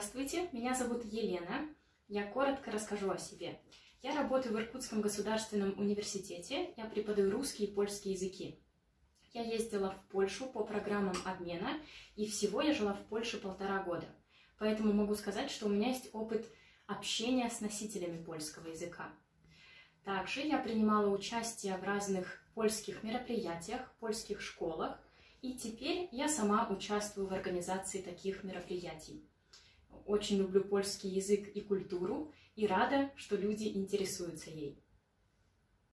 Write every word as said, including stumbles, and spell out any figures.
Здравствуйте, меня зовут Елена. Я коротко расскажу о себе. Я работаю в Иркутском государственном университете. Я преподаю русский и польский языки. Я ездила в Польшу по программам обмена, и всего я жила в Польше полтора года. Поэтому могу сказать, что у меня есть опыт общения с носителями польского языка. Также я принимала участие в разных польских мероприятиях, польских школах, и теперь я сама участвую в организации таких мероприятий. Очень люблю польский язык и культуру, и рада, что люди интересуются ей.